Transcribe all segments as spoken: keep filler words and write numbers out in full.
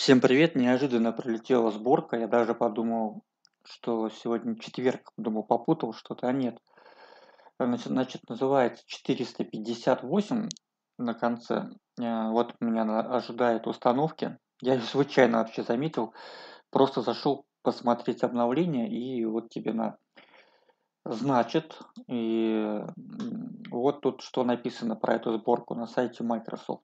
Всем привет! Неожиданно пролетела сборка. Я даже подумал, что сегодня четверг. Думал, попутал что-то, а нет. Значит, значит, называется четыреста пятьдесят восемь на конце. Э, Вот меня она ожидает установки. Я её случайно вообще заметил. Просто зашел посмотреть обновление, и вот тебе на. Значит, и м, вот тут что написано про эту сборку на сайте Microsoft.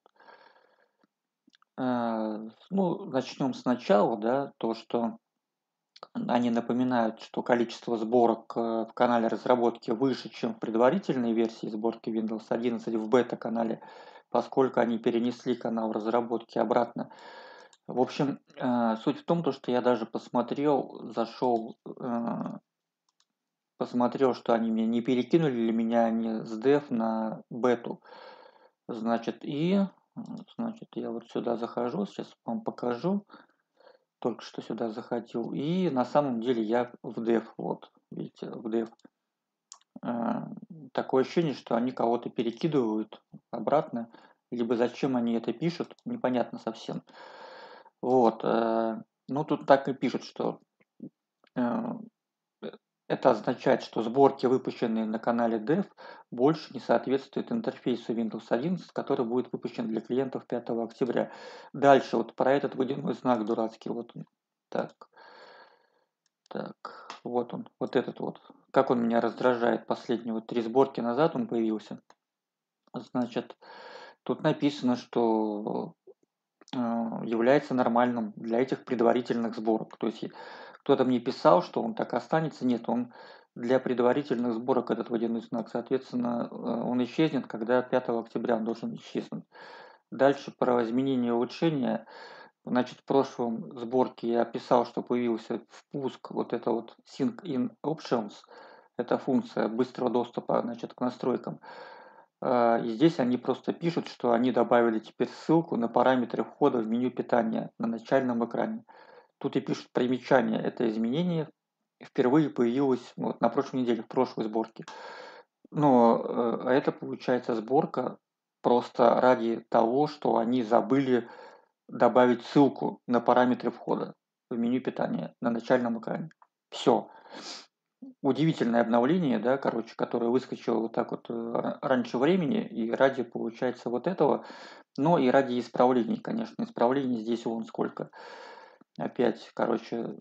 Э, Ну, начнем сначала, да, то, что они напоминают, что количество сборок, э, в канале разработки выше, чем в предварительной версии сборки Windows одиннадцать в бета-канале, поскольку они перенесли канал разработки обратно. В общем, э, суть в том, то, что я даже посмотрел, зашел, э, посмотрел, что они мне не перекинули ли меня они с дев на бету. Значит, и, м, значит, я вот сюда захожу, сейчас вам покажу. Только что сюда заходил. И на самом деле я в дев, вот, видите, в дев. А, Такое ощущение, что они кого-то перекидывают обратно, либо зачем они это пишут, непонятно совсем. Вот, э, ну тут так и пишут, что э, э, это означает, что сборки, выпущенные на канале дев, больше не соответствуют интерфейсу Windows одиннадцать, который будет выпущен для клиентов пятого октября. Дальше вот про этот водяной знак дурацкий, вот он. Так. Так, вот он, вот этот вот. Как он меня раздражает. Последние вот три сборки назад он появился. Значит, тут написано, что э, является нормальным для этих предварительных сборок. То есть и кто-то мне писал, что он так останется. Нет, он для предварительных сборок этот водяной знак. Соответственно, э, он исчезнет, когда пятого октября он должен исчезнуть. Дальше про изменение и улучшения. Значит, в прошлом сборке я писал, что появился впуск вот это вот Sync in Options. Это функция быстрого доступа, значит, к настройкам. А, И здесь они просто пишут, что они добавили теперь ссылку на параметры входа в меню питания на начальном экране. Тут и пишут примечание. Это изменение впервые появилось вот на прошлой неделе, в прошлой сборке. Но э, это получается сборка просто ради того, что они забыли добавить ссылку на параметры входа в меню питания на начальном экране. Все. Удивительное обновление, да, короче, которое выскочило вот так вот э, раньше времени, и ради, получается, вот этого, но и ради исправлений, конечно, исправлений здесь вон сколько. Опять, короче,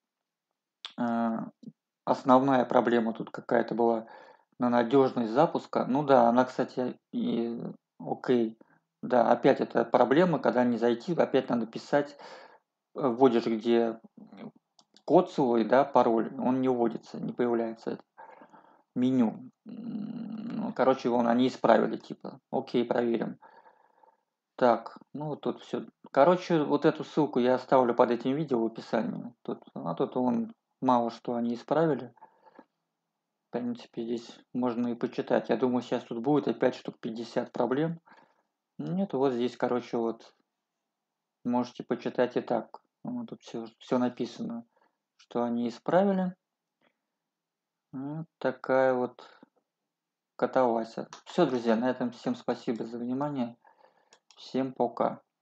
э, основная проблема тут какая-то была на надежность запуска. Ну да, она, кстати, и окей. Да, опять это проблема, когда не зайти, опять надо писать, э, вводишь где код свой, да, пароль, он не вводится, не появляется это меню. Ну, короче, вон они исправили, типа. Окей, проверим. Так, ну вот тут все. Короче, вот эту ссылку я оставлю под этим видео в описании. Тут, а тут он мало что они исправили. В принципе, здесь можно и почитать. Я думаю, сейчас тут будет опять штук пятьдесят проблем. Нет, вот здесь, короче, вот можете почитать и так. Вот тут все, все написано, что они исправили. Вот такая вот катавасия. Все, друзья, на этом всем спасибо за внимание. Всем пока.